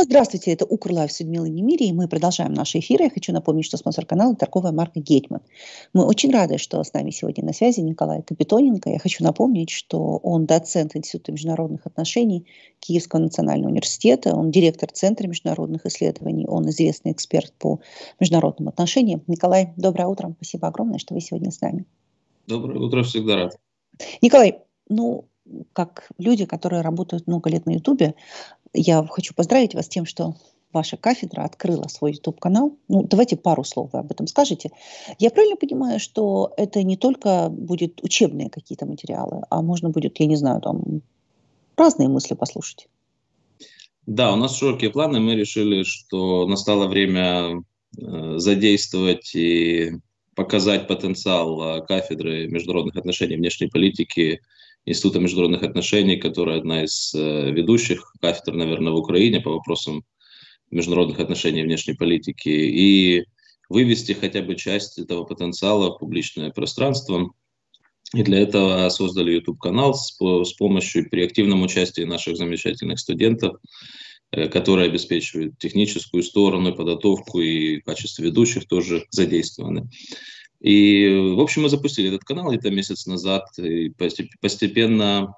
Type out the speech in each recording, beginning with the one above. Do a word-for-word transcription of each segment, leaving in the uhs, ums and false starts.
Здравствуйте, это Укрлайф с Людмилой Немирией. Мы продолжаем наши эфиры. Я хочу напомнить, что спонсор канала – торговая марка «Гетман». Мы очень рады, что с нами сегодня на связи Николай Капитоненко. Я хочу напомнить, что он доцент Института международных отношений Киевского национального университета, он директор Центра международных исследований, он известный эксперт по международным отношениям. Николай, доброе утро. Спасибо огромное, что вы сегодня с нами. Доброе утро, всегда рад. Николай, ну, как люди, которые работают много лет на Ютубе, я хочу поздравить вас с тем, что ваша кафедра открыла свой YouTube-канал. Ну, давайте пару слов вы об этом скажете. Я правильно понимаю, что это не только будет учебные какие-то материалы, а можно будет, я не знаю, там разные мысли послушать? Да, у нас широкие планы. Мы решили, что настало время э, задействовать и показать потенциал э, кафедры международных отношений и внешней политики Института международных отношений, которая одна из э, ведущих кафедр, наверное, в Украине по вопросам международных отношений и внешней политики, и вывести хотя бы часть этого потенциала в публичное пространство. И для этого создали YouTube-канал с, с помощью, при активном участии наших замечательных студентов, э, которые обеспечивают техническую сторону, подготовку и в качестве ведущих тоже задействованы. И, в общем, мы запустили этот канал где-то месяц назад, и постепенно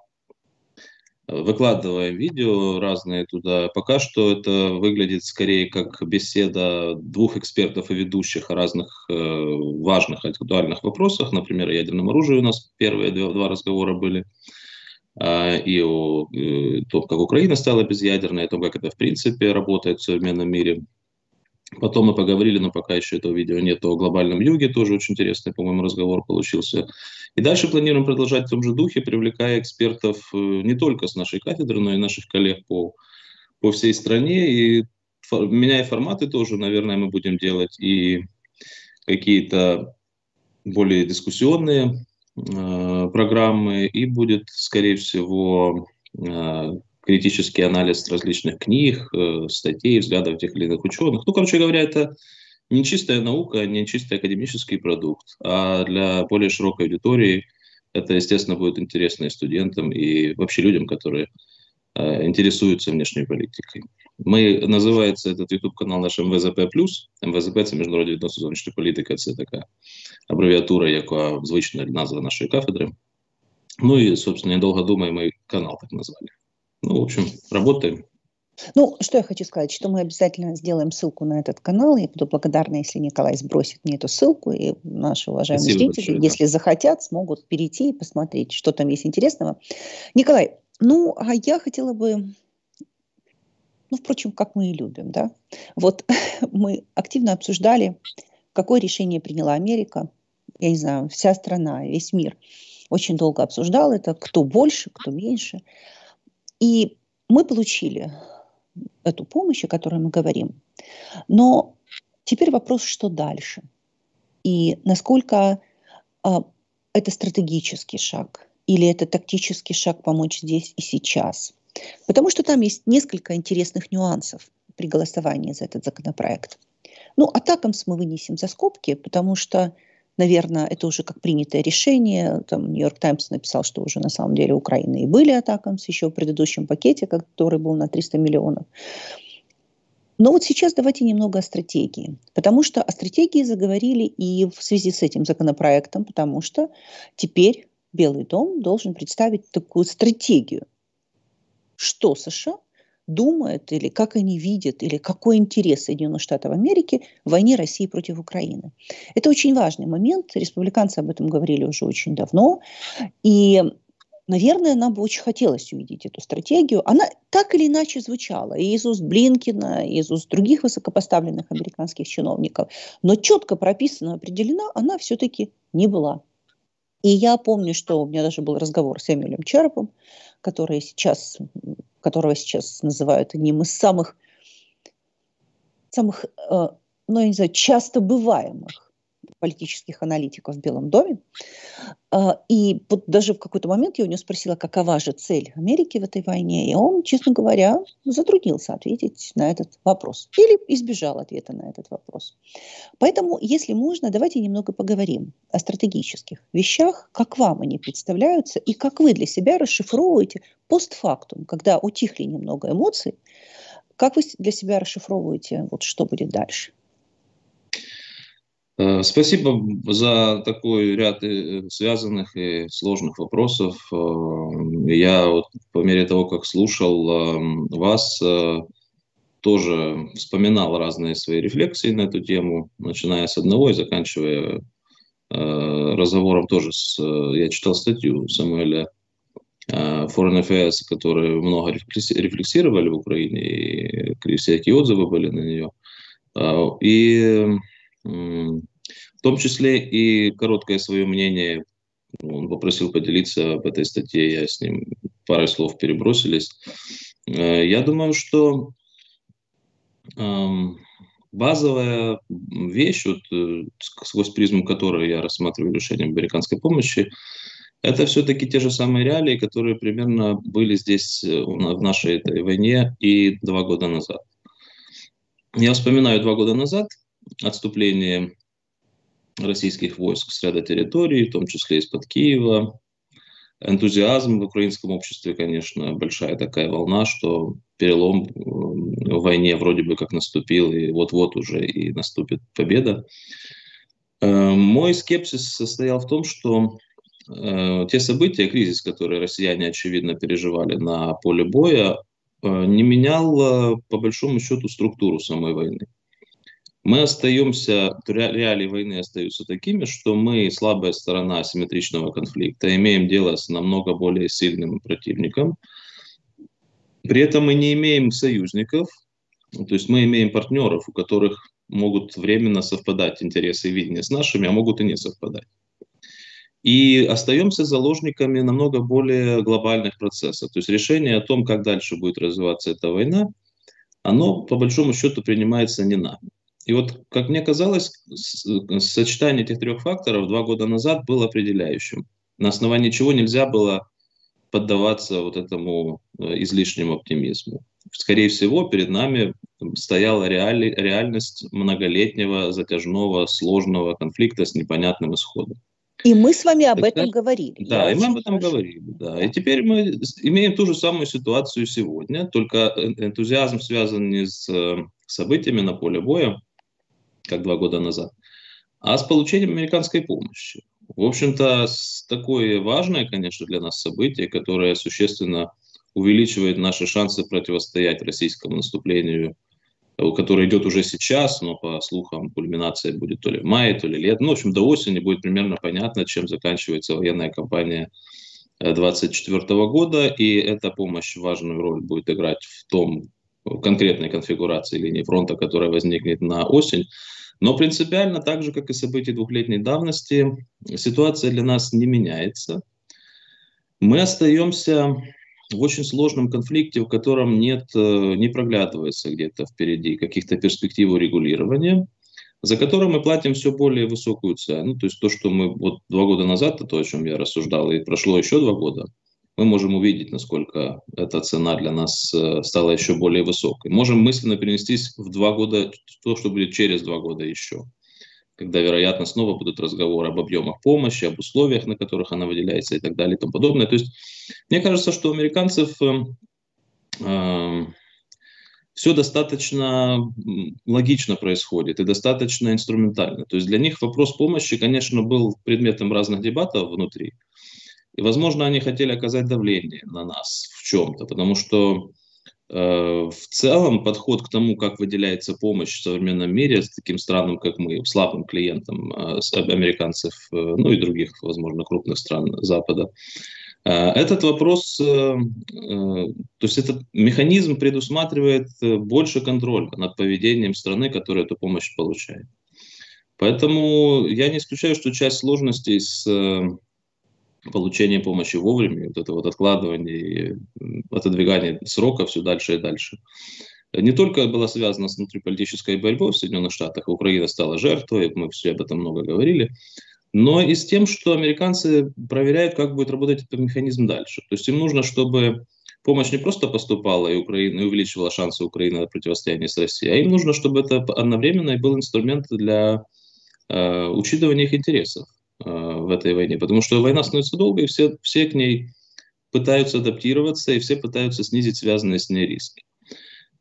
выкладываем видео разные туда. Пока что это выглядит скорее как беседа двух экспертов и ведущих о разных э, важных, актуальных вопросах. Например, о ядерном оружии у нас первые два, два разговора были. Э, и о э, том, как Украина стала безъядерной, о том, как это в принципе работает в современном мире. Потом мы поговорили, но пока еще этого видео нет, о глобальном юге, тоже очень интересный, по-моему, разговор получился. И дальше планируем продолжать в том же духе, привлекая экспертов не только с нашей кафедры, но и наших коллег по, по всей стране. И фор, меняя форматы тоже, наверное, мы будем делать и какие-то более дискуссионные э, программы, и будет, скорее всего, э, критический анализ различных книг, э, статей, взглядов тех или иных ученых. Ну, короче говоря, это не чистая наука, не чистый академический продукт, а для более широкой аудитории это, естественно, будет интересно и студентам, и вообще людям, которые э, интересуются внешней политикой. Мы, называется этот YouTube-канал наш эм вэ зэ пэ плюс. эм вэ зэ пэ – це міжнародні відносини зовнішньої політики, це така абревіатура, яка звична назва нашої кафедри. Ну и, собственно, недолго думая, мы канал так назвали. Ну, в общем, работаем. Ну, что я хочу сказать, что мы обязательно сделаем ссылку на этот канал. Я буду благодарна, если Николай сбросит мне эту ссылку, и наши уважаемые Спасибо зрители, большое, если да. захотят, смогут перейти и посмотреть, что там есть интересного. Николай, ну, а я хотела бы, ну, впрочем, как мы и любим, да. Вот мы активно обсуждали, какое решение приняла Америка. Я не знаю, вся страна, весь мир очень долго обсуждал это, кто больше, кто меньше. И мы получили эту помощь, о которой мы говорим. Но теперь вопрос, что дальше? И насколько а, это стратегический шаг или это тактический шаг помочь здесь и сейчас? Потому что там есть несколько интересных нюансов при голосовании за этот законопроект. Ну, атакамс мы вынесем за скобки, потому что, наверное, это уже как принятое решение. Там Нью-Йорк Таймс написал, что уже на самом деле Украины и были атакамс еще в предыдущем пакете, который был на триста миллионов. Но вот сейчас давайте немного о стратегии. Потому что о стратегии заговорили и в связи с этим законопроектом, потому что теперь Белый дом должен представить такую стратегию. Что США думают, или как они видят, или какой интерес Соединенных Штатов Америки в войне России против Украины. Это очень важный момент. Республиканцы об этом говорили уже очень давно. И, наверное, нам бы очень хотелось увидеть эту стратегию. Она так или иначе звучала и из уст Блинкена, и из уст других высокопоставленных американских чиновников. Но четко прописана, определена она все-таки не была. И я помню, что у меня даже был разговор с Эмилем Черопом, который сейчас, которого сейчас называют одним из самых, самых э, ну, я не знаю, часто бываемых политических аналитиков в Белом доме. И вот даже в какой-то момент я у него спросила, какова же цель Америки в этой войне, и он, честно говоря, затруднился ответить на этот вопрос или избежал ответа на этот вопрос. Поэтому, если можно, давайте немного поговорим о стратегических вещах, как вам они представляются и как вы для себя расшифровываете постфактум, когда утихли немного эмоций, как вы для себя расшифровываете, вот что будет дальше? Спасибо за такой ряд связанных и сложных вопросов. Я вот по мере того, как слушал вас, тоже вспоминал разные свои рефлексии на эту тему, начиная с одного и заканчивая разговором тоже с... Я читал статью Самуэля Foreign Affairs, которые много рефлексировали в Украине, и всякие отзывы были на нее. И в том числе и короткое свое мнение, он попросил поделиться об этой статье, я с ним парой слов перебросились. Я думаю, что базовая вещь, вот, сквозь призму которой я рассматриваю решение американской помощи, это все-таки те же самые реалии, которые примерно были здесь в нашей этой войне и два года назад. Я вспоминаю два года назад отступление российских войск с ряда территорий, в том числе из-под Киева. Энтузиазм в украинском обществе, конечно, большая такая волна, что перелом в войне вроде бы как наступил, и вот-вот уже и наступит победа. Мой скепсис состоял в том, что те события, кризис, который россияне, очевидно, переживали на поле боя, не менял, по большому счету, структуру самой войны. Мы остаемся, реалии войны остаются такими, что мы, слабая сторона асимметричного конфликта, имеем дело с намного более сильным противником. При этом мы не имеем союзников, то есть мы имеем партнеров, у которых могут временно совпадать интересы и видения с нашими, а могут и не совпадать. И остаемся заложниками намного более глобальных процессов. То есть решение о том, как дальше будет развиваться эта война, оно по большому счету принимается не нами. И вот, как мне казалось, сочетание этих трех факторов два года назад было определяющим. На основании чего нельзя было поддаваться вот этому излишнему оптимизму. Скорее всего, перед нами стояла реаль, реальность многолетнего, затяжного, сложного конфликта с непонятным исходом. И мы с вами об так, этом говорили. Да, и мы об этом хорошо. говорили. Да. Да. И теперь мы имеем ту же самую ситуацию сегодня, только энтузиазм связан не с событиями на поле боя, как два года назад, а с получением американской помощи. В общем-то, такое важное, конечно, для нас событие, которое существенно увеличивает наши шансы противостоять российскому наступлению, которое идет уже сейчас, но по слухам кульминация будет то ли в мае, то ли летом. Ну, в общем, до осени будет примерно понятно, чем заканчивается военная кампания две тысячи двадцать четвёртого года, и эта помощь важную роль будет играть в том конкретной конфигурации линии фронта, которая возникнет на осень. Но принципиально, так же, как и события двухлетней давности, ситуация для нас не меняется. Мы остаемся в очень сложном конфликте, в котором нет, не проглядывается где-то впереди каких-то перспектив урегулирования, за которым мы платим все более высокую цену. То есть то, что мы вот два года назад, то, о чем я рассуждал, и прошло еще два года, мы можем увидеть, насколько эта цена для нас стала еще более высокой. Можем мысленно перенестись в два года, то, что будет через два года еще, когда, вероятно, снова будут разговоры об объемах помощи, об условиях, на которых она выделяется и так далее и тому подобное. То есть мне кажется, что у американцев э, э, все достаточно логично происходит и достаточно инструментально. То есть для них вопрос помощи, конечно, был предметом разных дебатов внутри. И, возможно, они хотели оказать давление на нас в чем-то, потому что э, в целом подход к тому, как выделяется помощь в современном мире с таким странам, как мы, слабым клиентам э, американцев, э, ну и других, возможно, крупных стран Запада, э, этот вопрос, э, э, то есть этот механизм предусматривает больше контроля над поведением страны, которая эту помощь получает. Поэтому я не исключаю, что часть сложностей с получение помощи вовремя, вот это вот откладывание, отодвигание сроков все дальше и дальше, не только была связана с внутриполитической борьбой в Соединенных Штатах, Украина стала жертвой, мы все об этом много говорили, но и с тем, что американцы проверяют, как будет работать этот механизм дальше. То есть им нужно, чтобы помощь не просто поступала и, Украина, и увеличивала шансы Украины на противостояние с Россией, а им нужно, чтобы это одновременно и был инструмент для э, учитывания их интересов в этой войне, потому что война становится долгой, и все, все к ней пытаются адаптироваться, и все пытаются снизить связанные с ней риски.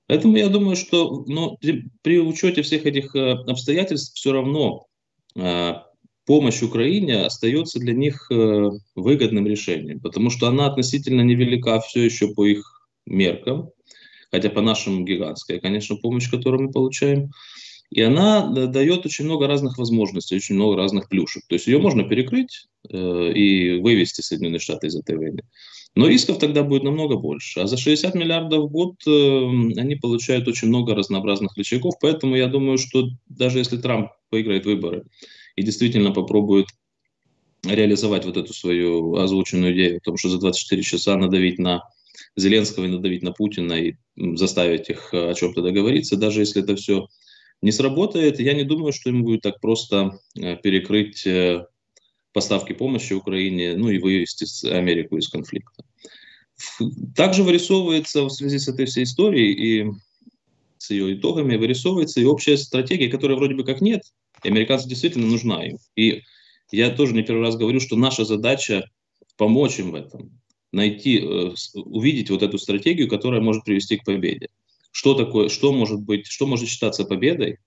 Поэтому я думаю, что ну, при учете всех этих э, обстоятельств все равно э, помощь Украине остается для них э, выгодным решением, потому что она относительно невелика все еще по их меркам, хотя по нашему гигантская, конечно, помощь, которую мы получаем. И она да, дает очень много разных возможностей, очень много разных плюшек. То есть ее можно перекрыть э, и вывести Соединенные Штаты из этой войны. Но рисков тогда будет намного больше. А за шестьдесят миллиардов в год э, они получают очень много разнообразных рычагов. Поэтому я думаю, что даже если Трамп выиграет выборы и действительно попробует реализовать вот эту свою озвученную идею о том, что за двадцать четыре часа надавить на Зеленского и надавить на Путина и заставить их о чем-то договориться, даже если это все не сработает, я не думаю, что им будет так просто э, перекрыть э, поставки помощи Украине, ну и вывести Америку из конфликта. Также вырисовывается в связи с этой всей историей и с ее итогами, вырисовывается и общая стратегия, которой вроде бы как нет, и американцам действительно нужна им. И я тоже не первый раз говорю, что наша задача помочь им в этом, найти, э, увидеть вот эту стратегию, которая может привести к победе. Что такое, что может быть, что может считаться победой,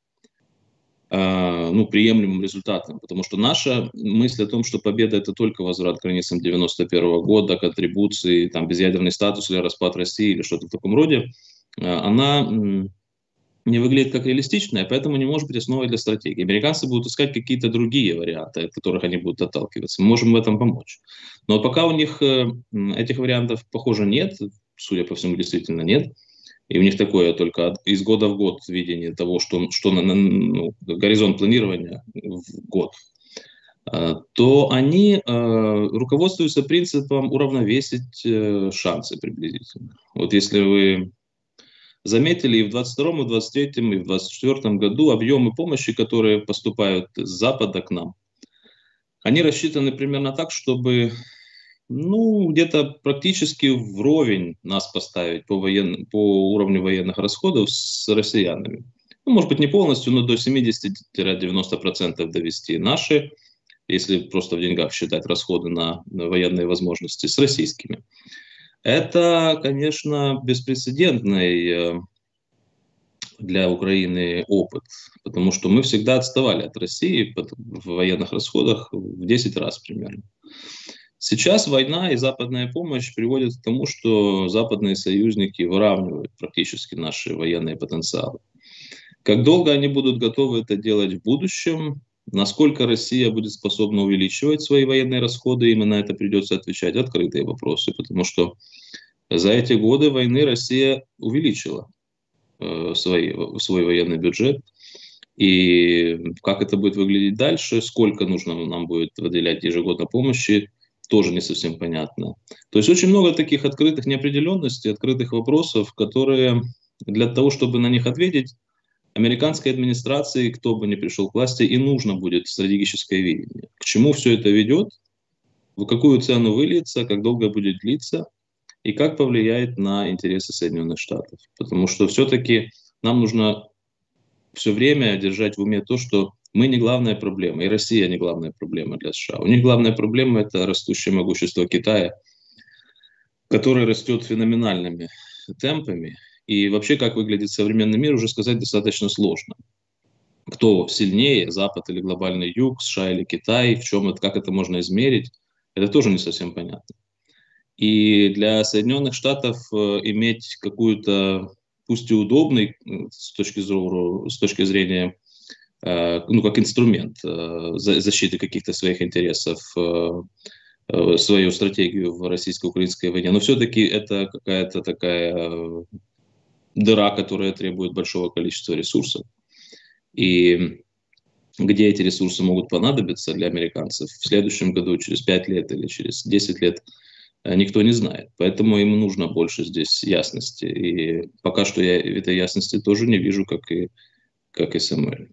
ну, приемлемым результатом. Потому что наша мысль о том, что победа – это только возврат к границам девяносто первого года, к атрибуции, там, безъядерный статус или распад России или что-то в таком роде, она не выглядит как реалистичная, поэтому не может быть основой для стратегии. Американцы будут искать какие-то другие варианты, от которых они будут отталкиваться. Мы можем в этом помочь. Но пока у них этих вариантов, похоже, нет, судя по всему, действительно нет, и у них такое только из года в год видение того, что, что на, на, ну, горизонт планирования в год, то они э, руководствуются принципом уравновесить э, шансы приблизительно. Вот если вы заметили, и в двадцать втором, и в двадцать третьем, и в двадцать четвёртом году объемы помощи, которые поступают с Запада к нам, они рассчитаны примерно так, чтобы ну, где-то практически вровень нас поставить по, воен... по уровню военных расходов с россиянами. Ну, может быть, не полностью, но до семьдесят-девяносто процентов довести наши, если просто в деньгах считать расходы на, на военные возможности, с российскими. Это, конечно, беспрецедентный для Украины опыт, потому что мы всегда отставали от России в военных расходах в десять раз примерно. Сейчас война и западная помощь приводят к тому, что западные союзники выравнивают практически наши военные потенциалы. Как долго они будут готовы это делать в будущем, насколько Россия будет способна увеличивать свои военные расходы, именно на это придется отвечать, открытые вопросы, потому что за эти годы войны Россия увеличила э, свои, свой военный бюджет. И как это будет выглядеть дальше, сколько нужно нам будет выделять ежегодно помощи, тоже не совсем понятно. То есть очень много таких открытых неопределенностей, открытых вопросов, которые для того, чтобы на них ответить, американской администрации, кто бы ни пришел к власти, и нужно будет стратегическое видение. К чему все это ведет, в какую цену выльется, как долго будет длиться, и как повлияет на интересы Соединенных Штатов. Потому что все-таки нам нужно все время держать в уме то, что мы не главная проблема, и Россия не главная проблема для США. У них главная проблема – это растущее могущество Китая, который растет феноменальными темпами. И вообще, как выглядит современный мир, уже сказать достаточно сложно. Кто сильнее, Запад или глобальный Юг, США или Китай, в чем это, как это можно измерить, это тоже не совсем понятно. И для Соединенных Штатов э, иметь какую-то, пусть и удобный с точки зрения, с точки зрения э, ну, как инструмент э, защиты каких-то своих интересов, э, э, свою стратегию в российско-украинской войне, но все-таки это какая-то такая э, дыра, которая требует большого количества ресурсов. И где эти ресурсы могут понадобиться для американцев в следующем году, через пять лет или через десять лет, никто не знает. Поэтому им нужно больше здесь ясности. И пока что я этой ясности тоже не вижу, как и, как и Самуэль.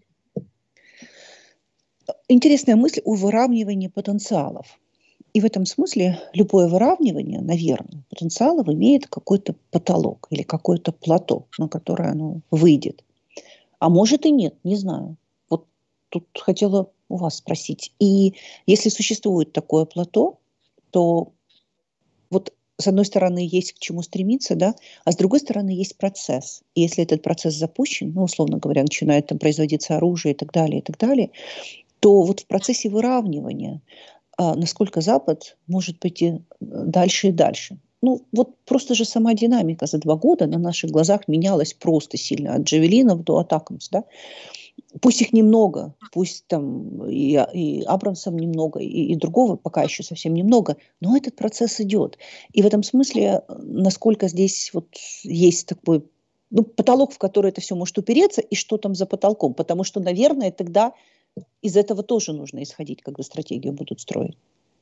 Интересная мысль о выравнивании потенциалов. И в этом смысле любое выравнивание, наверное, потенциалов имеет какой-то потолок или какое-то плато, на которое оно выйдет. А может и нет, не знаю. Вот тут хотела у вас спросить. И если существует такое плато, то вот с одной стороны, есть к чему стремиться, да, а с другой стороны, есть процесс. И если этот процесс запущен, ну, условно говоря, начинает там производиться оружие и так далее, и так далее, то вот в процессе выравнивания, а, насколько Запад может пойти дальше и дальше. Ну, вот просто же сама динамика за два года на наших глазах менялась просто сильно. От джавелинов до атакамс, да. Пусть их немного, пусть там и, и Абрамсом немного, и, и другого пока еще совсем немного, но этот процесс идет. И в этом смысле, насколько здесь вот есть такой, ну, потолок, в который это все может упереться, и что там за потолком. Потому что, наверное, тогда из этого тоже нужно исходить, когда стратегию будут строить.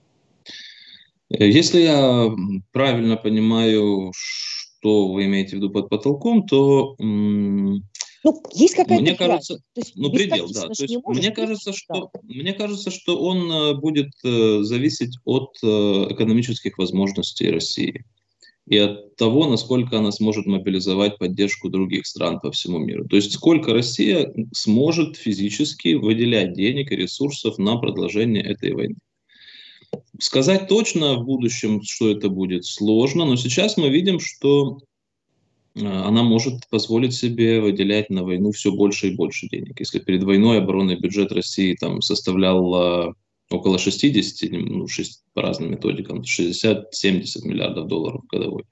Если я правильно понимаю, что вы имеете в виду под потолком, то м, ну, есть какая-то мне грань. кажется, То есть ну предел, да. То есть мне кажется, что да. мне кажется, что он э, будет э, зависеть от э, экономических возможностей России и от того, насколько она сможет мобилизовать поддержку других стран по всему миру. То есть сколько Россия сможет физически выделять денег и ресурсов на продолжение этой войны. Сказать точно в будущем, что это будет, сложно, но сейчас мы видим, что она может позволить себе выделять на войну все больше и больше денег. Если перед войной оборонный бюджет России там составлял около шестьдесят, ну, шесть, по разным методикам, шестьдесят-семьдесят миллиардов долларов годовой,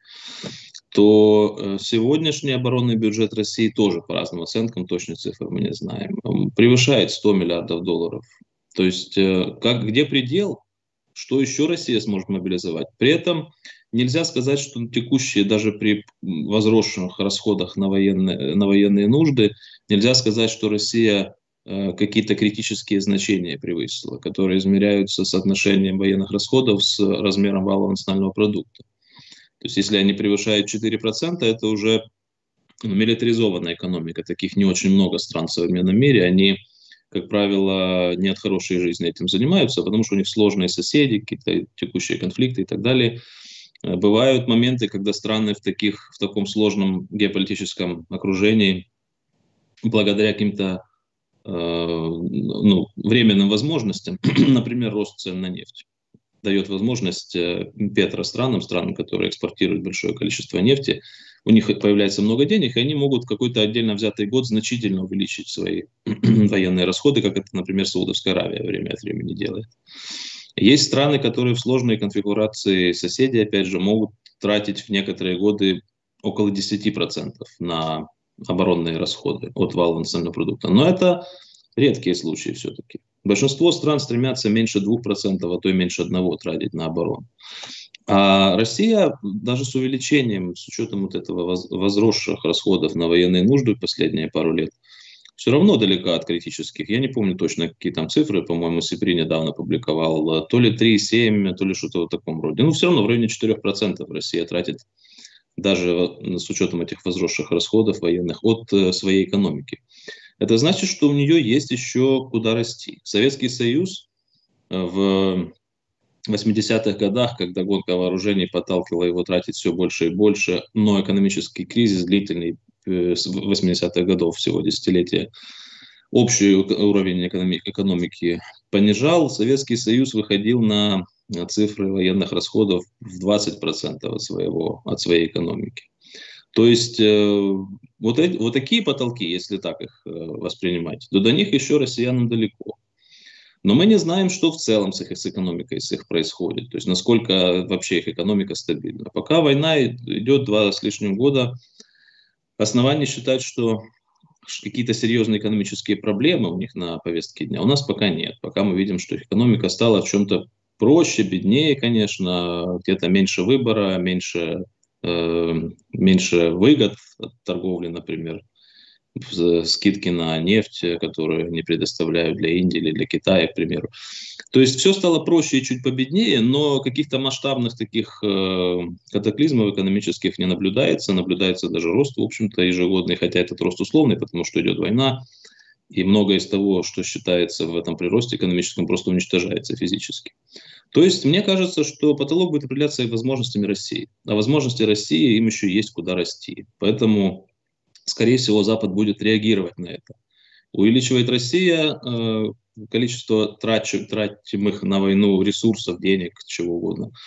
то сегодняшний оборонный бюджет России тоже, по разным оценкам, точных цифр мы не знаем, превышает сто миллиардов долларов. То есть как, где предел? Что еще Россия сможет мобилизовать? При этом нельзя сказать, что текущие, даже при возросших расходах на военные, на военные нужды, нельзя сказать, что Россия э, какие-то критические значения превысила, которые измеряются соотношением военных расходов с размером валового национального продукта. То есть если они превышают четыре процента, это уже ну, милитаризованная экономика. Таких не очень много стран в современном мире. Они, как правило, не от хорошей жизни этим занимаются, потому что у них сложные соседи, какие-то текущие конфликты и так далее. Бывают моменты, когда страны в, таких, в таком сложном геополитическом окружении, благодаря каким-то э, ну, временным возможностям, например, рост цен на нефть, дает возможность петространам, странам, которые экспортируют большое количество нефти, у них появляется много денег, и они могут в какой-то отдельно взятый год значительно увеличить свои военные расходы, как это, например, Саудовская Аравия время от времени делает. Есть страны, которые в сложной конфигурации соседей, опять же, могут тратить в некоторые годы около десять процентов на оборонные расходы от валового национального продукта. Но это редкие случаи все-таки. Большинство стран стремятся меньше двух процентов, а то и меньше одного тратить на оборону. А Россия даже с увеличением, с учетом вот этого возросших расходов на военные нужды в последние пару лет, все равно далека от критических. Я не помню точно, какие там цифры, по-моему, СИПРИ недавно публиковал, то ли три целых семь десятых, то ли что-то в таком роде. Ну, все равно в районе четырех процентов Россия тратит, даже с учетом этих возросших расходов военных, от своей экономики. Это значит, что у нее есть еще куда расти. Советский Союз в восьмидесятых годах, когда гонка вооружений подталкивала его тратить все больше и больше, но экономический кризис длительный с восьмидесятых годов, всего десятилетия, общий уровень экономики понижал, Советский Союз выходил на цифры военных расходов в двадцать процентов от, своего, от своей экономики. То есть э, вот, эти, вот такие потолки, если так их э, воспринимать, то до них еще россиянам далеко. Но мы не знаем, что в целом с их с экономикой с их происходит, то есть насколько вообще их экономика стабильна. Пока война идет два с лишним года, оснований считать, что какие-то серьезные экономические проблемы у них на повестке дня у нас пока нет. Пока мы видим, что их экономика стала в чем-то проще, беднее, конечно, где-то меньше выбора, меньше, э, меньше выгод от торговли, например, скидки на нефть, которые они предоставляют для Индии или для Китая, к примеру. То есть все стало проще и чуть победнее, но каких-то масштабных таких э, катаклизмов экономических не наблюдается. Наблюдается даже рост, в общем-то, ежегодный, хотя этот рост условный, потому что идет война, и многое из того, что считается в этом приросте экономическом, просто уничтожается физически. То есть мне кажется, что потолок будет определяться и возможностями России. А возможности России им еще есть куда расти. Поэтому скорее всего, Запад будет реагировать на это. Увеличивает Россия э, количество трачу, тратимых на войну ресурсов, денег, чего угодно.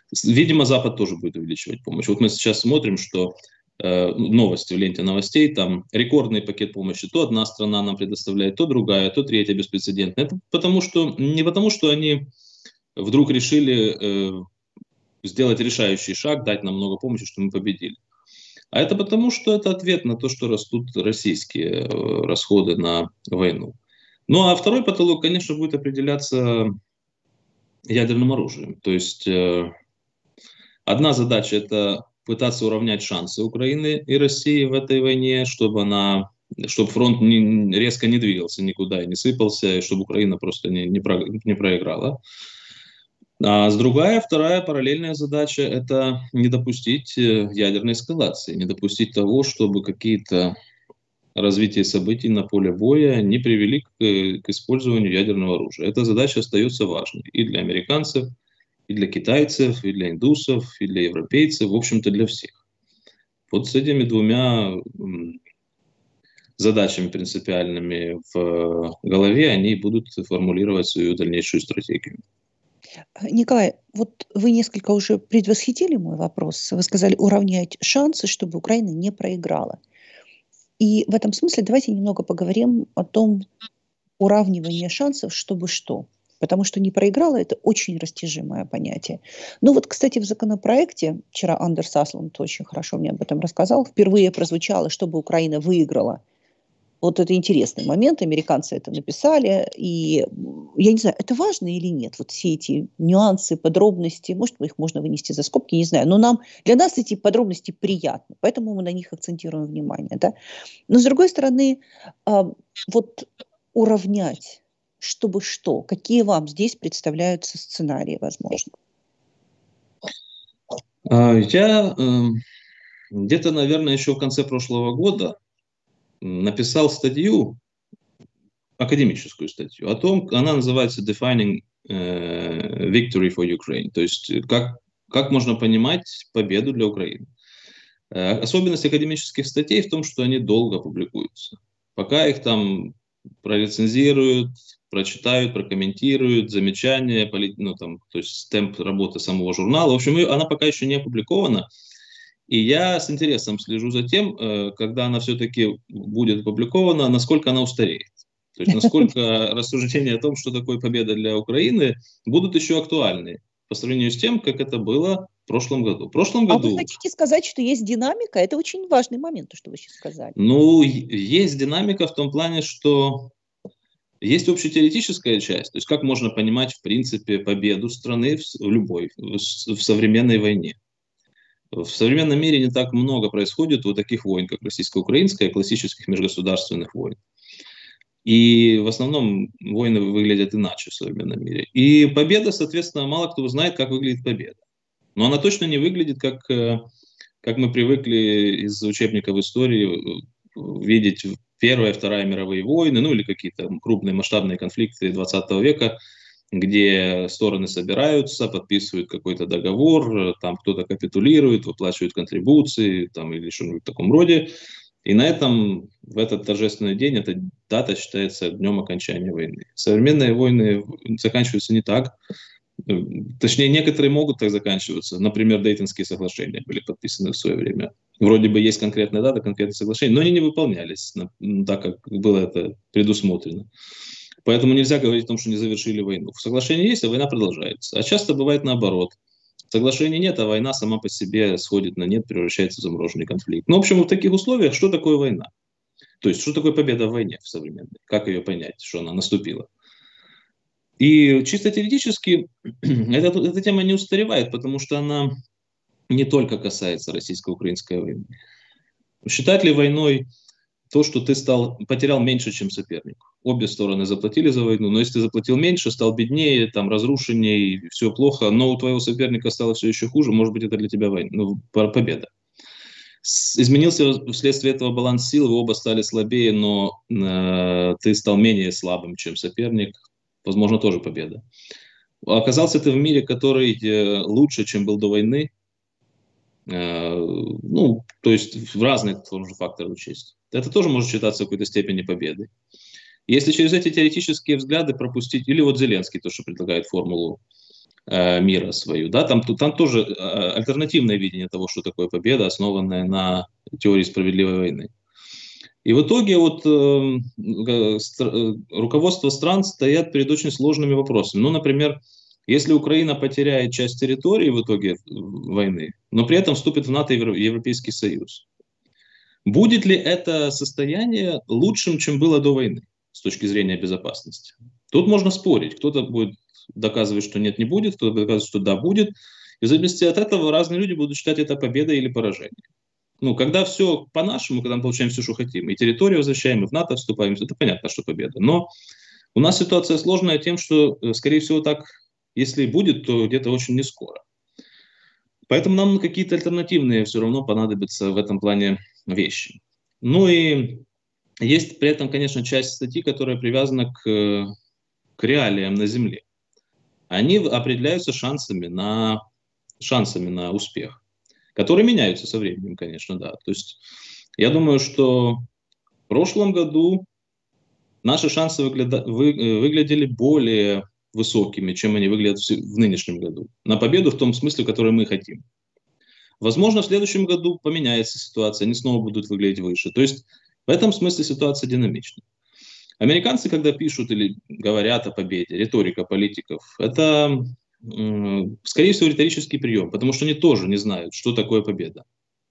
Видимо, Запад тоже будет увеличивать помощь. Вот мы сейчас смотрим, что э, новости в ленте новостей, там рекордный пакет помощи. То одна страна нам предоставляет, то другая, то третья беспрецедентная. Это потому что, не потому, что они вдруг решили э, сделать решающий шаг, дать нам много помощи, что мы победили. А это потому, что это ответ на то, что растут российские э, расходы на войну. Ну а второй потолок, конечно, будет определяться ядерным оружием. То есть э, одна задача – это пытаться уравнять шансы Украины и России в этой войне, чтобы, она, чтобы фронт не, резко не двигался никуда и не сыпался, и чтобы Украина просто не, не, про, не проиграла. А с другая, вторая параллельная задача – это не допустить ядерной эскалации, не допустить того, чтобы какие-то развития событий на поле боя не привели к, к использованию ядерного оружия. Эта задача остается важной и для американцев, и для китайцев, и для индусов, и для европейцев, в общем-то для всех. Вот с этими двумя задачами принципиальными в голове они будут формулировать свою дальнейшую стратегию. Николай, вот вы несколько уже предвосхитили мой вопрос. Вы сказали уравнять шансы, чтобы Украина не проиграла. И в этом смысле давайте немного поговорим о том уравнивании шансов, чтобы что. Потому что не проиграла – это очень растяжимое понятие. Ну вот, кстати, в законопроекте, вчера Андерс Асланд очень хорошо мне об этом рассказал, впервые прозвучало, чтобы Украина выиграла. Вот это интересный момент, американцы это написали, и я не знаю, это важно или нет, вот все эти нюансы, подробности, может, их можно вынести за скобки, не знаю, но нам, для нас эти подробности приятны, поэтому мы на них акцентируем внимание, да. Но с другой стороны, вот уравнять, чтобы что, какие вам здесь представляются сценарии, возможно? Я где-то, наверное, еще в конце прошлого года написал статью, академическую статью, о том, она называется «Defining uh, Victory for Ukraine», то есть как, как можно понимать победу для Украины. Uh, особенность академических статей в том, что они долго публикуются. Пока их там прорецензируют, прочитают, прокомментируют, замечания, ну, там, то есть темп работы самого журнала. В общем, она пока еще не опубликована. И я с интересом слежу за тем, когда она все-таки будет опубликована, насколько она устареет. То есть насколько рассуждения о том, что такое победа для Украины, будут еще актуальны по сравнению с тем, как это было в прошлом году. В прошлом году... А вы хотите сказать, что есть динамика? Это очень важный момент, то, что вы сейчас сказали. Ну, есть динамика в том плане, что есть общетеоретическая часть, то есть как можно понимать, в принципе, победу страны в любой, в современной войне. В современном мире не так много происходит вот таких войн, как российско-украинская, классических межгосударственных войн. И в основном войны выглядят иначе в современном мире. И победа, соответственно, мало кто знает, как выглядит победа. Но она точно не выглядит, как, как мы привыкли из учебников истории видеть Первая, Вторая мировые войны, ну или какие-то крупные масштабные конфликты двадцатого века, где стороны собираются, подписывают какой-то договор, там кто-то капитулирует, выплачивают контрибуции там, или что-нибудь в таком роде. И на этом, в этот торжественный день, эта дата считается днем окончания войны. Современные войны заканчиваются не так. Точнее, некоторые могут так заканчиваться. Например, Дейтонские соглашения были подписаны в свое время. Вроде бы есть конкретная дата, конкретные соглашения, но они не выполнялись так, как было это предусмотрено. Поэтому нельзя говорить о том, что не завершили войну. Соглашение есть, а война продолжается. А часто бывает наоборот. Соглашений нет, а война сама по себе сходит на нет, превращается в замороженный конфликт. Ну, в общем, в таких условиях что такое война? То есть, что такое победа в войне в современной? Как ее понять, что она наступила? И чисто теоретически эта, эта тема не устаревает, потому что она не только касается российско-украинской войны. Считать ли войной то, что ты стал, потерял меньше, чем соперник? Обе стороны заплатили за войну, но если ты заплатил меньше, стал беднее, там, разрушеннее, все плохо, но у твоего соперника стало все еще хуже, может быть, это для тебя война, ну, победа. Изменился вследствие этого баланс сил, вы оба стали слабее, но э, ты стал менее слабым, чем соперник, возможно, тоже победа. Оказался ты в мире, который э, лучше, чем был до войны, э, ну, то есть в разные тоже факторы учесть. Это тоже может считаться в какой-то степени победой. Если через эти теоретические взгляды пропустить, или вот Зеленский, то, что предлагает формулу э, мира свою. Да? Там, там тоже э, альтернативное видение того, что такое победа, основанное на теории справедливой войны. И в итоге вот, э, э, стр- э, руководство стран стоят перед очень сложными вопросами. Ну, например, если Украина потеряет часть территории в итоге войны, но при этом вступит в НАТО и в Европейский Союз, будет ли это состояние лучшим, чем было до войны с точки зрения безопасности? Тут можно спорить. Кто-то будет доказывать, что нет, не будет, кто-то доказывает, что да, будет. И в зависимости от этого разные люди будут считать это победой или поражением. Ну, когда все по-нашему, когда мы получаем все, что хотим, и территорию возвращаем, и в НАТО вступаем, это понятно, что победа. Но у нас ситуация сложная тем, что, скорее всего, так, если и будет, то где-то очень не скоро. Поэтому нам какие-то альтернативные все равно понадобятся в этом плане вещи. Ну и есть при этом, конечно, часть статьи, которая привязана к, к реалиям на Земле. Они определяются шансами на, шансами на успех, которые меняются со временем, конечно, да. То есть я думаю, что в прошлом году наши шансы выгляда, вы, выглядели более высокими, чем они выглядят в, в нынешнем году. На победу в том смысле, который мы хотим. Возможно, в следующем году поменяется ситуация, они снова будут выглядеть выше. То есть в этом смысле ситуация динамична. Американцы, когда пишут или говорят о победе, риторика политиков, это, скорее всего, риторический прием, потому что они тоже не знают, что такое победа.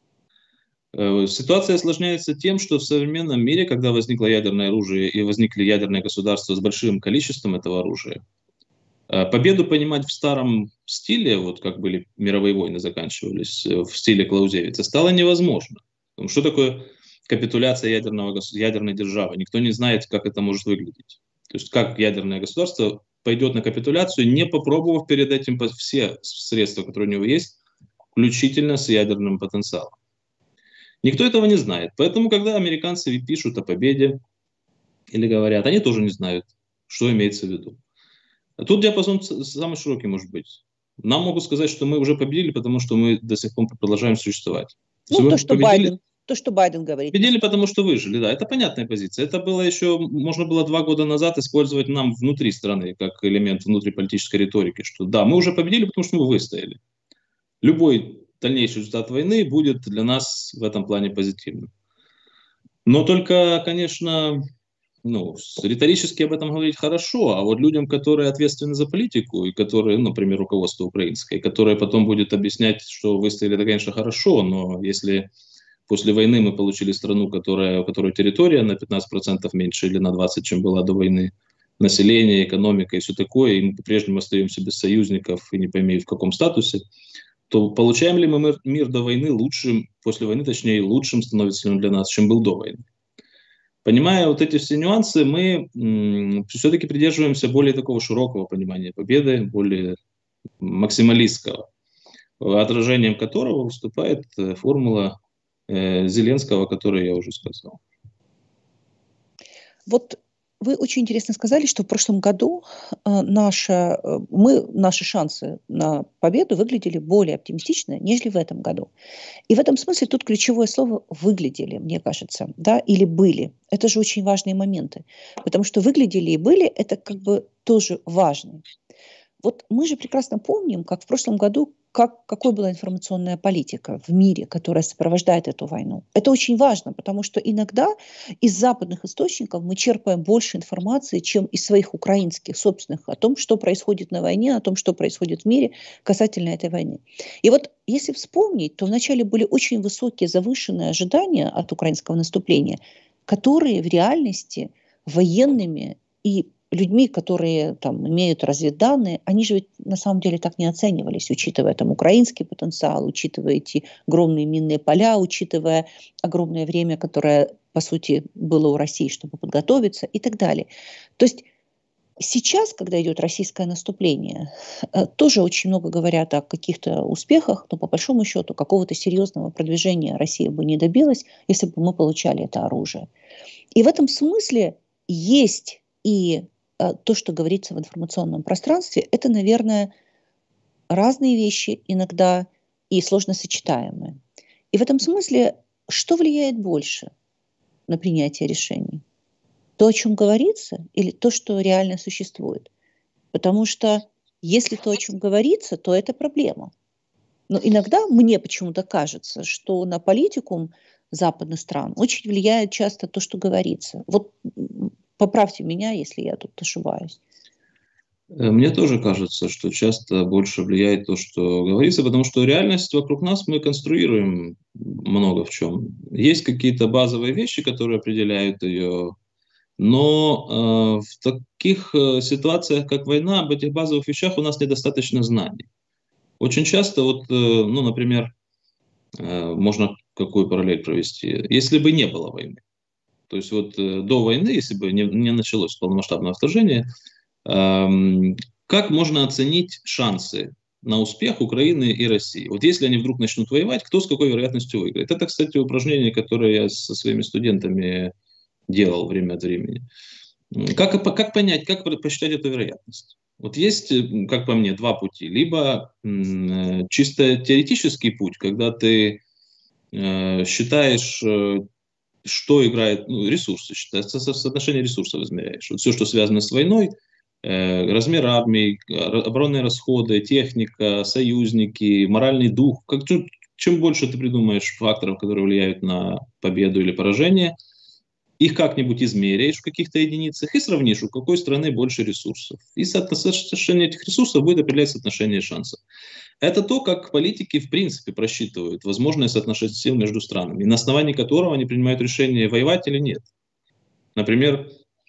Ситуация осложняется тем, что в современном мире, когда возникло ядерное оружие и возникли ядерные государства с большим количеством этого оружия, победу понимать в старом стиле, вот как были мировые войны заканчивались, в стиле Клаузевица, стало невозможно. Что такое капитуляция ядерного, ядерной державы? Никто не знает, как это может выглядеть. То есть как ядерное государство пойдет на капитуляцию, не попробовав перед этим все средства, которые у него есть, включительно с ядерным потенциалом. Никто этого не знает. Поэтому, когда американцы пишут о победе или говорят, они тоже не знают, что имеется в виду. Тут диапазон самый широкий может быть. Нам могут сказать, что мы уже победили, потому что мы до сих пор продолжаем существовать. Ну, то, что победили, Байден, то, что Байден говорит. Победили, потому что выжили, да, это понятная позиция. Это было еще, можно было два года назад использовать нам внутри страны, как элемент внутриполитической риторики, что да, мы уже победили, потому что мы выстояли. Любой дальнейший результат войны будет для нас в этом плане позитивным. Но только, конечно, ну, риторически об этом говорить хорошо, а вот людям, которые ответственны за политику, и которые, ну, например, руководство украинское, которое потом будет объяснять, что выстояли, это, конечно, хорошо, но если после войны мы получили страну, которая, у которой территория на пятнадцать процентов меньше или на двадцать процентов, чем была до войны, население, экономика и все такое, и мы по-прежнему остаемся без союзников и не пойми в каком статусе, то получаем ли мы мир, мир до войны лучшим, после войны, точнее, лучшим становится ли он для нас, чем был до войны. Понимая вот эти все нюансы, мы м, все-таки придерживаемся более такого широкого понимания победы, более максималистского, отражением которого выступает э, формула э, Зеленского, о которой я уже сказал. Вот вы очень интересно сказали, что в прошлом году э, наша, э, мы, наши шансы на победу выглядели более оптимистично, нежели в этом году. И в этом смысле тут ключевое слово «выглядели», мне кажется, да, или «были». Это же очень важные моменты, потому что «выглядели» и «были» – это как бы тоже важно. Вот мы же прекрасно помним, как в прошлом году, как, какой была информационная политика в мире, которая сопровождает эту войну. Это очень важно, потому что иногда из западных источников мы черпаем больше информации, чем из своих украинских, собственных, о том, что происходит на войне, о том, что происходит в мире касательно этой войны. И вот если вспомнить, то вначале были очень высокие завышенные ожидания от украинского наступления, которые в реальности военными и людьми, которые там имеют разведданные, они же ведь на самом деле так не оценивались, учитывая там украинский потенциал, учитывая эти огромные минные поля, учитывая огромное время, которое, по сути, было у России, чтобы подготовиться и так далее. То есть сейчас, когда идет российское наступление, тоже очень много говорят о каких-то успехах, но по большому счету какого-то серьезного продвижения Россия бы не добилась, если бы мы получали это оружие. И в этом смысле есть и то, что говорится в информационном пространстве, это, наверное, разные вещи иногда и сложно сочетаемые. И в этом смысле, что влияет больше на принятие решений? То, о чем говорится, или то, что реально существует? Потому что Если то, о чем говорится, то это проблема. Но иногда мне почему-то кажется, что на политику западных стран очень влияет часто то, что говорится. Вот поправьте меня, если я тут ошибаюсь. Мне тоже кажется, что часто больше влияет то, что говорится, потому что реальность вокруг нас мы конструируем много в чем. Есть какие-то базовые вещи, которые определяют ее, но э, в таких э, ситуациях, как война, об этих базовых вещах у нас недостаточно знаний. Очень часто, вот, э, ну, например, э, можно какую параллель провести, если бы не было войны. То есть вот э, до войны, если бы не, не началось полномасштабное вторжение, эм, как можно оценить шансы на успех Украины и России? Вот если они вдруг начнут воевать, кто с какой вероятностью выиграет? Это, кстати, упражнение, которое я со своими студентами делал время от времени. Как, как понять, как посчитать эту вероятность? Вот есть, как по мне, два пути. Либо м, чисто теоретический путь, когда ты э, считаешь, э, что играет, ну, ресурсы, считаешь, со- со- соотношение ресурсов измеряешь. Вот все, что связано с войной, э, размер армии, оборонные расходы, техника, союзники, моральный дух. Как, чем больше ты придумаешь факторов, которые влияют на победу или поражение, их как-нибудь измеряешь в каких-то единицах и сравнишь, у какой страны больше ресурсов. И соотношение этих ресурсов будет определять соотношение шансов. Это то, как политики в принципе просчитывают возможное соотношение сил между странами, и на основании которого они принимают решение, воевать или нет. Например,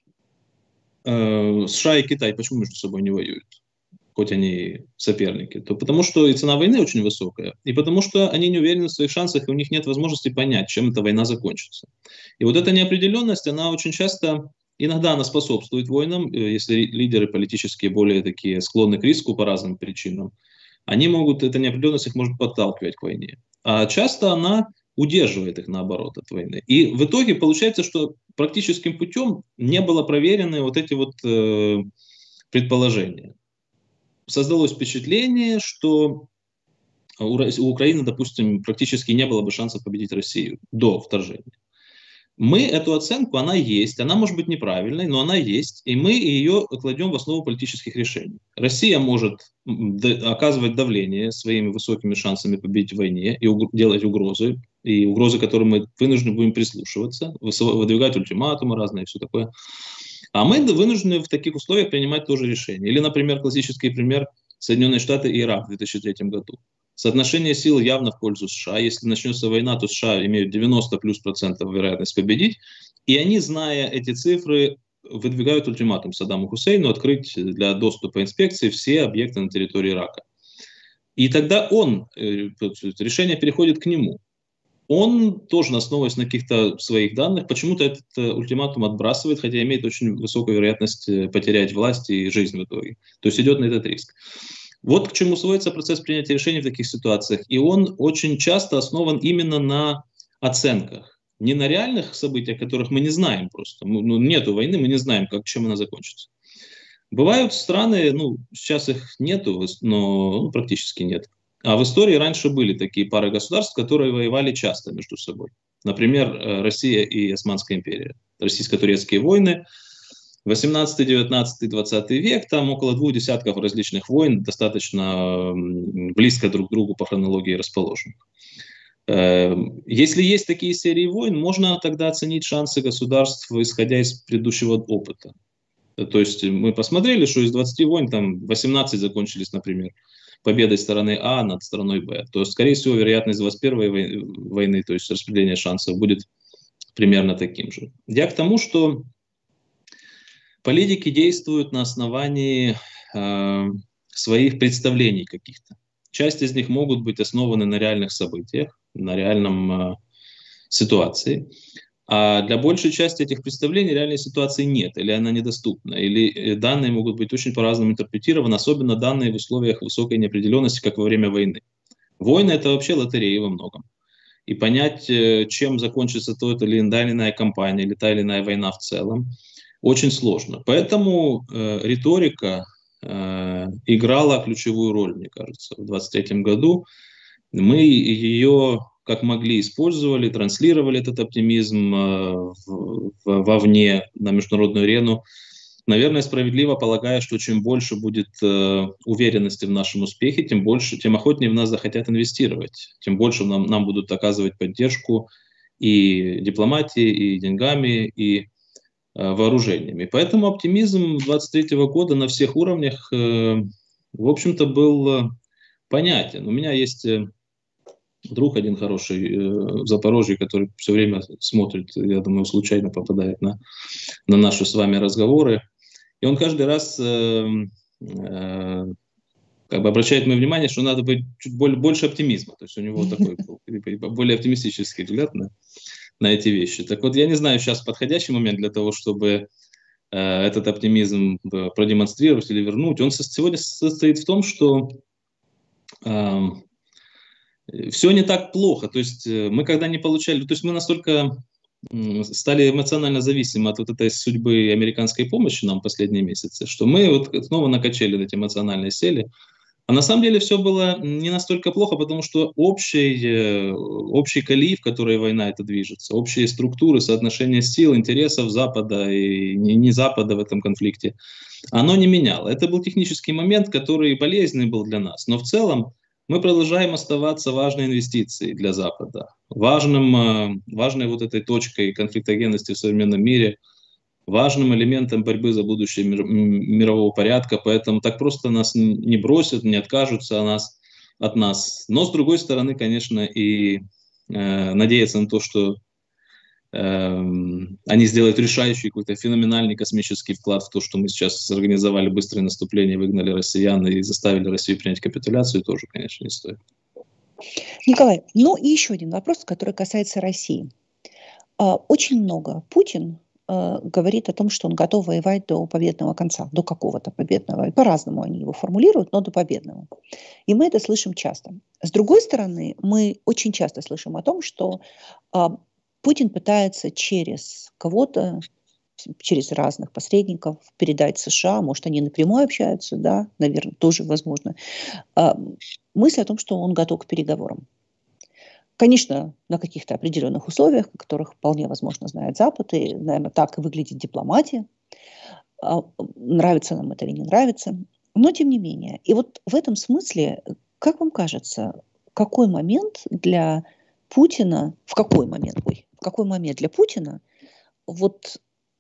э, США и Китай почему между собой не воюют, хоть они соперники? То потому что и цена войны очень высокая, и потому что они не уверены в своих шансах, и у них нет возможности понять, чем эта война закончится. И вот эта неопределенность, она очень часто, иногда она способствует войнам, если лидеры политические более такие склонны к риску по разным причинам, они могут, эта неопределенность их может подталкивать к войне. А часто она удерживает их, наоборот, от войны. И в итоге получается, что практическим путем не было проверены вот эти вот э, предположения. Создалось впечатление, что у, у Украины, допустим, практически не было бы шансов победить Россию до вторжения. Мы эту оценку, она есть, она может быть неправильной, но она есть, и мы ее кладем в основу политических решений. Россия может оказывать давление своими высокими шансами победить в войне и уг- делать угрозы, и угрозы, к которым мы вынуждены будем прислушиваться, выдвигать ультиматумы разные и все такое. А мы вынуждены в таких условиях принимать тоже решения. Или, например, классический пример Соединенные Штаты и Ирак в две тысячи третьем году. Соотношение сил явно в пользу США. Если начнется война, то США имеют девяносто плюс процентов вероятность победить. И они, зная эти цифры, выдвигают ультиматум Саддаму Хусейну открыть для доступа инспекции все объекты на территории Ирака. И тогда он, решение переходит к нему. Он тоже, основываясь на каких-то своих данных, почему-то этот ультиматум отбрасывает, хотя имеет очень высокую вероятность потерять власть и жизнь в итоге. То есть идет на этот риск. Вот к чему сводится процесс принятия решений в таких ситуациях. И он очень часто основан именно на оценках. Не на реальных событиях, которых мы не знаем просто. Ну, нету войны, мы не знаем, как, чем она закончится. Бывают страны, ну, сейчас их нету, но ну, практически нет. А в истории раньше были такие пары государств, которые воевали часто между собой. Например, Россия и Османская империя. Российско-турецкие войны. восемнадцатый, девятнадцатый, двадцатый век, там около двух десятков различных войн, достаточно близко друг к другу по хронологии расположенных. Если есть такие серии войн, можно тогда оценить шансы государств, исходя из предыдущего опыта. То есть мы посмотрели, что из двадцати войн там восемнадцать закончились, например, победой стороны А над стороной Б. То есть, скорее всего, вероятность двадцать первой войны, то есть распределение шансов, будет примерно таким же. Я к тому, что политики действуют на основании э, своих представлений каких-то. Часть из них могут быть основаны на реальных событиях, на реальном э, ситуации. А для большей части этих представлений реальной ситуации нет, или она недоступна, или данные могут быть очень по-разному интерпретированы, особенно данные в условиях высокой неопределенности, как во время войны. Войны – это вообще лотереи во многом. И понять, чем закончится то или иная кампания, или та или иная война в целом, очень сложно. Поэтому э, риторика э, играла ключевую роль, мне кажется, в двадцать третьем году. Мы ее как могли использовали, транслировали этот оптимизм э, в, в, вовне, на международную арену. наверное, справедливо полагая, что чем больше будет э, уверенности в нашем успехе, тем больше, тем охотнее в нас захотят инвестировать, тем больше нам, нам будут оказывать поддержку и дипломатией, и деньгами, и э, вооружениями. Поэтому оптимизм двадцать третьего года на всех уровнях, э, в общем-то, был э, понятен. У меня есть э, друг один хороший э, в Запорожье, который все время смотрит, я думаю, случайно попадает на, на наши с вами разговоры. И он каждый раз э, э, как бы обращает мое внимание, что надо быть чуть более, больше оптимизма. То есть у него такой более оптимистический взгляд на, на эти вещи. Так вот, я не знаю, сейчас подходящий момент для того, чтобы э, этот оптимизм продемонстрировать или вернуть. Он сегодня состоит в том, что э, все не так плохо. То есть мы когда не получали, то есть мы настолько стали эмоционально зависимы от вот этой судьбы американской помощи нам последние месяцы, что мы вот снова накачали эти эмоциональные сели. А на самом деле все было не настолько плохо, потому что общий, общий колеи, в которой война это движется, общие структуры, соотношение сил, интересов Запада и не, не Запада в этом конфликте, оно не меняло. Это был технический момент, который болезненный был для нас. Но в целом мы продолжаем оставаться важной инвестицией для Запада, важным, важной вот этой точкой конфликтогенности в современном мире, важным элементом борьбы за будущее мир, мирового порядка, поэтому так просто нас не бросят, не откажутся от нас. От нас. Но, с другой стороны, конечно, и э, надеяться на то, что э, они сделают решающий какой-то феноменальный космический вклад в то, что мы сейчас организовали быстрое наступление, выгнали россиян и заставили Россию принять капитуляцию, тоже, конечно, не стоит. Николай, ну и еще один вопрос, который касается России. Очень много Путин говорит о том, что он готов воевать до победного конца, до какого-то победного. По-разному они его формулируют, но до победного. И мы это слышим часто. С другой стороны, мы очень часто слышим о том, что а, Путин пытается через кого-то, через разных посредников передать США, может, они напрямую общаются, да, наверное, тоже возможно, а, мысль о том, что он готов к переговорам. Конечно, на каких-то определенных условиях, о которых вполне возможно знает Запад, и, наверное, так и выглядит дипломатия. Нравится нам это или не нравится. Но тем не менее. И вот в этом смысле, как вам кажется, какой момент для Путина, в какой момент, ой, в какой момент для Путина вот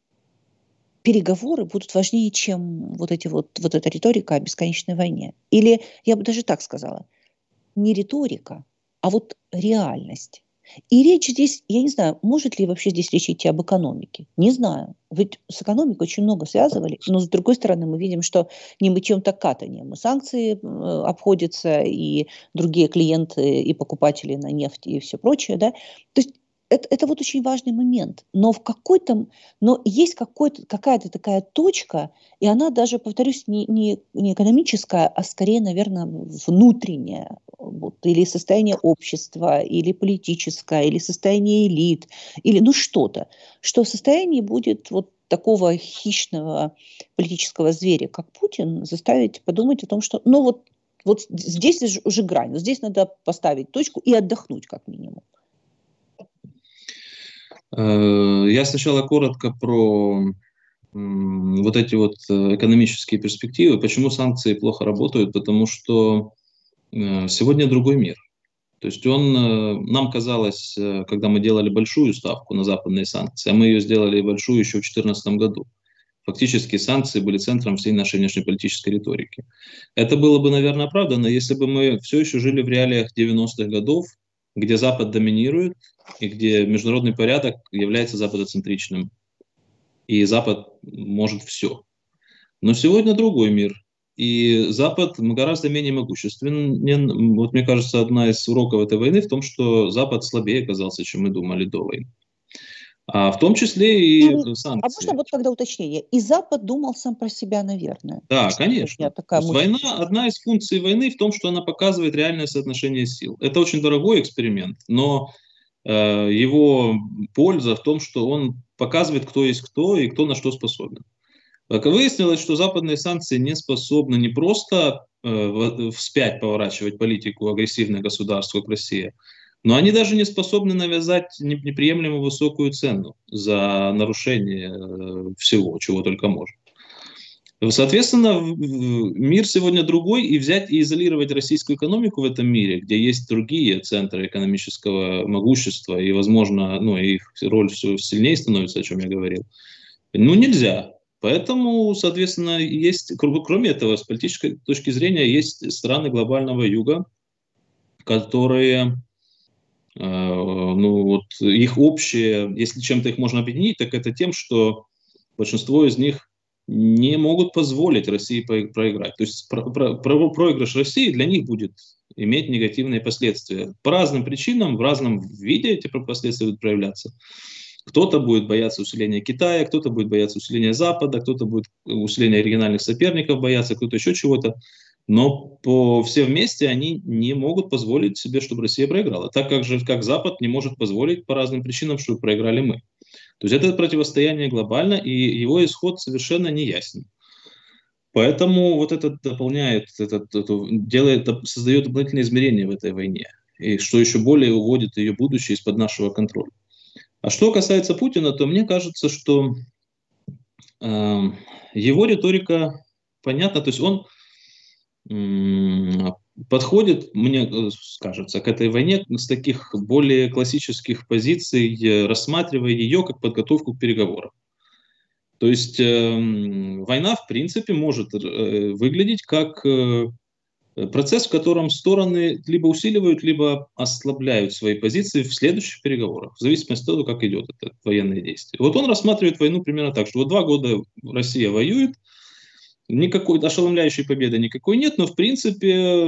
переговоры будут важнее, чем вот, эти вот, вот эта риторика о бесконечной войне? Или, я бы даже так сказала, не риторика, а вот реальность. И речь здесь, я не знаю, может ли вообще здесь речь идти об экономике? Не знаю. Ведь с экономикой очень много связывали, но с другой стороны мы видим, что не мытьем, так катанием. И санкции э, обходятся, и другие клиенты, и покупатели на нефть, и все прочее. Да? То есть это, это вот очень важный момент. Но в какой-то, но есть какой-то, какая-то такая точка, и она даже, повторюсь, не, не, не экономическая, а скорее, наверное, внутренняя. Вот, или состояние общества, или политическое, или состояние элит, или ну что-то, что в состоянии будет вот такого хищного политического зверя, как Путин, заставить подумать о том, что ну вот, вот здесь уже грань, вот здесь надо поставить точку и отдохнуть как минимум. Я сначала коротко про вот эти вот экономические перспективы. Почему санкции плохо работают? Потому что сегодня другой мир. То есть он, нам казалось, когда мы делали большую ставку на западные санкции, а мы ее сделали большую еще в две тысячи четырнадцатом году, фактически санкции были центром всей нашей внешнеполитической риторики. Это было бы, наверное, оправдано, если бы мы все еще жили в реалиях девяностых годов, где Запад доминирует и где международный порядок является западоцентричным. И Запад может все. Но сегодня другой мир. И Запад гораздо менее могущественен. Вот мне кажется, одна из уроков этой войны в том, что Запад слабее оказался, чем мы думали до войны. А в том числе и, и санкции. А можно вот тогда уточнение? И Запад думал сам про себя, наверное. Да, конечно. Такая война, одна из функций войны в том, что она показывает реальное соотношение сил. Это очень дорогой эксперимент, но э, его польза в том, что он показывает, кто есть кто и кто на что способен. Как выяснилось, что западные санкции не способны не просто э, вспять поворачивать политику агрессивных государств, как Россия, но они даже не способны навязать неприемлемо высокую цену за нарушение э, всего, чего только можно. Соответственно, мир сегодня другой, и взять и изолировать российскую экономику в этом мире, где есть другие центры экономического могущества, и, возможно, ну, их роль все сильнее становится, о чем я говорил, ну, нельзя. Поэтому, соответственно, есть, кроме этого, с политической точки зрения, есть страны глобального юга, которые, э, ну, вот их общее, если чем-то их можно объединить, так это тем, что большинство из них не могут позволить России проиграть. То есть про, про, про, проигрыш России для них будет иметь негативные последствия. По разным причинам, в разном виде эти последствия будут проявляться. Кто-то будет бояться усиления Китая, кто-то будет бояться усиления Запада, кто-то будет усиления региональных соперников бояться, кто-то еще чего-то. Но по, все вместе они не могут позволить себе, чтобы Россия проиграла. Так как же как Запад не может позволить по разным причинам, чтобы проиграли мы. То есть это противостояние глобально, и его исход совершенно не ясен. Поэтому вот это дополняет, это, это делает, создает дополнительные измерения в этой войне. И что еще более уводит ее будущее из-под нашего контроля. А что касается Путина, то мне кажется, что э, его риторика понятна. То есть он э, подходит, мне кажется, к этой войне с таких более классических позиций, рассматривая ее как подготовку к переговорам. То есть э, война, в принципе, может э, выглядеть как э, процесс, в котором стороны либо усиливают, либо ослабляют свои позиции в следующих переговорах, в зависимости от того, как идет это военное действие. Вот он рассматривает войну примерно так, что вот два года Россия воюет, никакой ошеломляющей победы никакой нет, но в принципе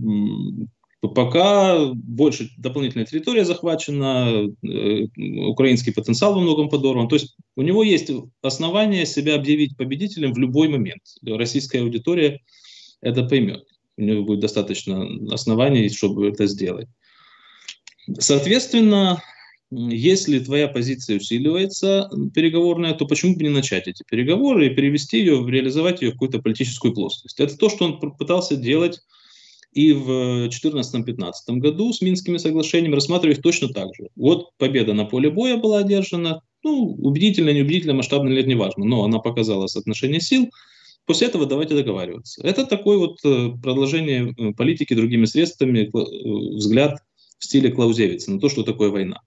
пока больше дополнительная территория захвачена, э, украинский потенциал во многом подорван. То есть у него есть основания себя объявить победителем в любой момент. Российская аудитория это поймет. У него будет достаточно оснований, чтобы это сделать. Соответственно, если твоя позиция усиливается, переговорная, то почему бы не начать эти переговоры и перевести ее, реализовать ее в какую-то политическую плоскость? Это то, что он пытался делать и в две тысячи четырнадцатом-пятнадцатом году с Минскими соглашениями, рассматривая их точно так же. Вот победа на поле боя была одержана, ну, убедительно, неубедительно, масштабно или это не важно, но она показала соотношение сил. После этого давайте договариваться. Это такое вот продолжение политики другими средствами, взгляд в стиле Клаузевица на то, что такое война.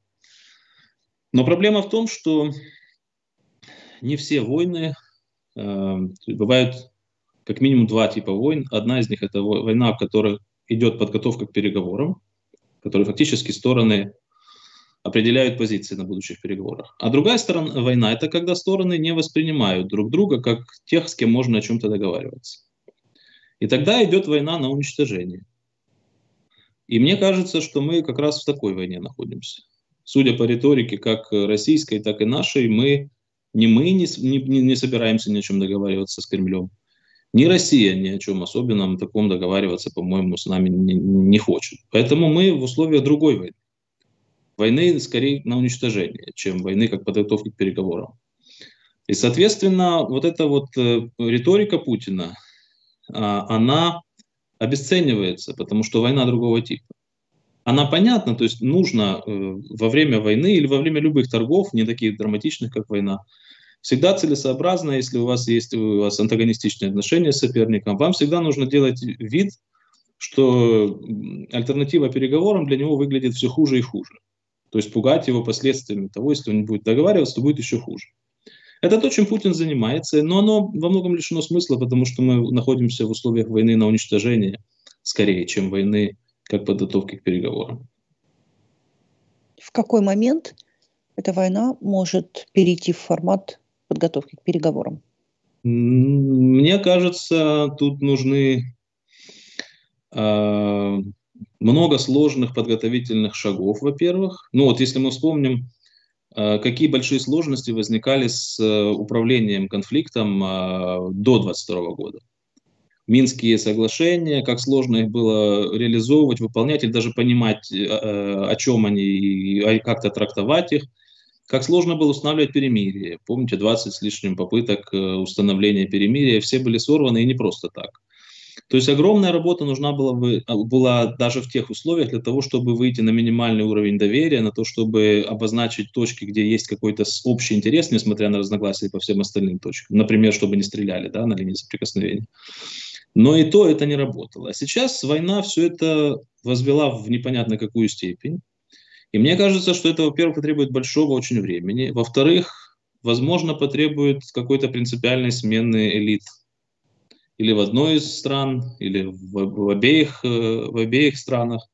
Но проблема в том, что не все войны, э, бывают как минимум два типа войн. Одна из них – это война, в которой идет подготовка к переговорам, в которой фактически стороны определяют позиции на будущих переговорах. А другая сторона война – это когда стороны не воспринимают друг друга как тех, с кем можно о чем-то договариваться. И тогда идет война на уничтожение. И мне кажется, что мы как раз в такой войне находимся. Судя по риторике как российской, так и нашей, мы ни мы не, не, не собираемся ни о чем договариваться с Кремлем, ни Россия ни о чем особенном таком договариваться, по-моему, с нами не, не хочет. Поэтому мы в условиях другой войны. Войны скорее на уничтожение, чем войны как подготовки к переговорам. И, соответственно, вот эта вот э, риторика Путина, э, она обесценивается, потому что война другого типа. Она понятна, то есть нужно э, во время войны или во время любых торгов, не таких драматичных, как война, всегда целесообразно, если у вас есть у вас антагонистичные отношения с соперником, вам всегда нужно делать вид, что альтернатива переговорам для него выглядит все хуже и хуже. То есть пугать его последствиями того, если он не будет договариваться, то будет еще хуже. Это то, чем Путин занимается, но оно во многом лишено смысла, потому что мы находимся в условиях войны на уничтожение, скорее, чем войны как подготовки к переговорам. В какой момент эта война может перейти в формат подготовки к переговорам? Мне кажется, тут нужны э, много сложных подготовительных шагов, во-первых. Ну вот если мы вспомним, э, какие большие сложности возникали с э, управлением конфликтом э, до двадцать второго года. Минские соглашения, как сложно их было реализовывать, выполнять или даже понимать, э, о чем они и как-то трактовать их. Как сложно было устанавливать перемирие. Помните, двадцать с лишним попыток установления перемирия, все были сорваны и не просто так. То есть огромная работа нужна была, бы, была даже в тех условиях для того, чтобы выйти на минимальный уровень доверия, на то, чтобы обозначить точки, где есть какой-то общий интерес, несмотря на разногласия по всем остальным точкам. Например, чтобы не стреляли, да, на линии соприкосновения. Но и то это не работало. А сейчас война все это возвела в непонятно какую степень. И мне кажется, что это, во-первых, потребует большого очень времени. Во-вторых, возможно, потребует какой-то принципиальной смены элит. Или в одной из стран, или в, в, обеих, в обеих странах.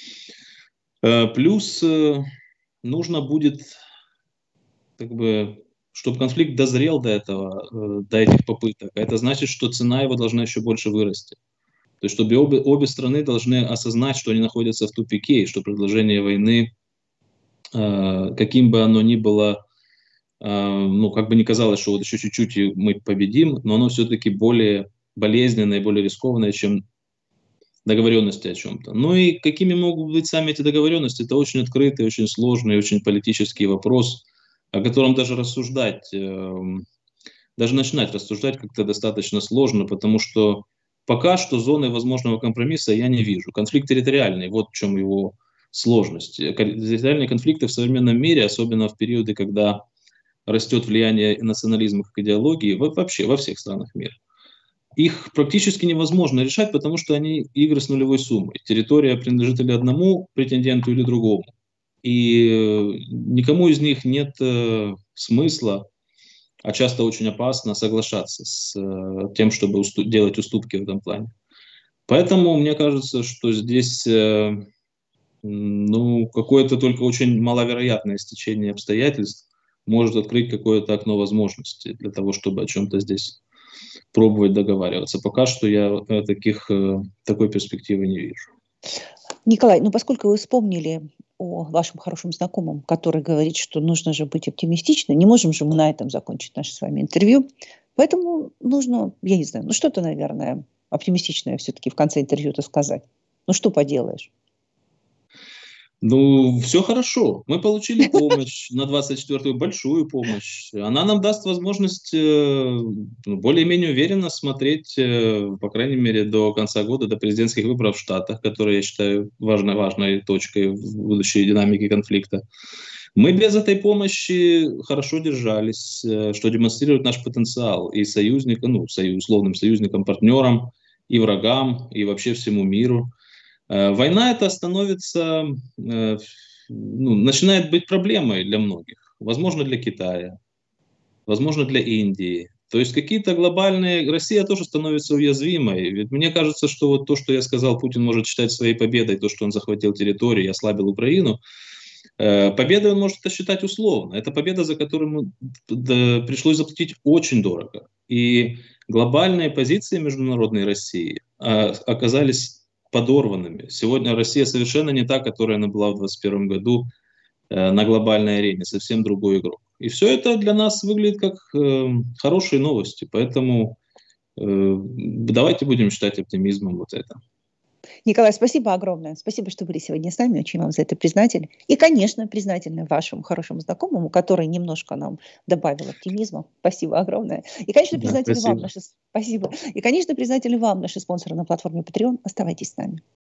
Плюс нужно будет, как бы, чтобы конфликт дозрел до этого, до этих попыток. Это значит, что цена его должна еще больше вырасти. То есть, чтобы обе, обе страны должны осознать, что они находятся в тупике, и что предложение войны, каким бы оно ни было, ну, как бы ни казалось, что вот еще чуть-чуть и мы победим, но оно все-таки более болезненное, более рискованное, чем договоренности о чем-то. Ну и какими могут быть сами эти договоренности? Это очень открытый, очень сложный, очень политический вопрос, о котором даже рассуждать, даже начинать рассуждать как-то достаточно сложно, потому что пока что зоны возможного компромисса я не вижу. Конфликт территориальный, вот в чем его сложность. Территориальные конфликты в современном мире, особенно в периоды, когда растет влияние национализма как идеологии, вообще во всех странах мира, их практически невозможно решать, потому что они игры с нулевой суммой. Территория принадлежит или одному претенденту, или другому. И никому из них нет э, смысла, а часто очень опасно соглашаться с э, тем, чтобы уступ- делать уступки в этом плане. Поэтому мне кажется, что здесь э, ну, какое-то только очень маловероятное стечение обстоятельств может открыть какое-то окно возможностей для того, чтобы о чем-то здесь пробовать договариваться. Пока что я таких, такой перспективы не вижу. Николай, ну поскольку вы вспомнили о вашем хорошем знакомом, который говорит, что нужно же быть оптимистичным, не можем же мы на этом закончить наше с вами интервью, поэтому нужно, я не знаю, ну что-то, наверное, оптимистичное все-таки в конце интервью-то сказать. Ну что поделаешь? Ну, все хорошо. Мы получили помощь на двадцать четвёртую, большую помощь. Она нам даст возможность э, более-менее уверенно смотреть, э, по крайней мере, до конца года, до президентских выборов в Штатах, которые я считаю важной, важной точкой в будущей динамике конфликта. Мы без этой помощи хорошо держались, э, что демонстрирует наш потенциал и союзникам, ну, союз, условным союзникам, партнерам, и врагам, и вообще всему миру. Война это становится, ну, начинает быть проблемой для многих. Возможно, для Китая, возможно, для Индии. То есть какие-то глобальные... Россия тоже становится уязвимой. Ведь мне кажется, что вот то, что я сказал, Путин может считать своей победой, то, что он захватил территорию и ослабил Украину, победой он может это считать условно. Это победа, за которую ему пришлось заплатить очень дорого. И глобальные позиции международной России оказались подорванными. Сегодня Россия совершенно не та, которая она была в двадцать первом году э, на глобальной арене, совсем другой игрок. И все это для нас выглядит как э, хорошие новости, поэтому э, давайте будем считать оптимизмом вот это. Николай, спасибо огромное. Спасибо, что были сегодня с нами. Очень вам за это признательны. И, конечно, признательны вашему хорошему знакомому, который немножко нам добавил оптимизма. Спасибо огромное. И, конечно, признательны да, вам наши... Спасибо. И, конечно, признательны вам, наши спонсоры на платформе Patreon. Оставайтесь с нами.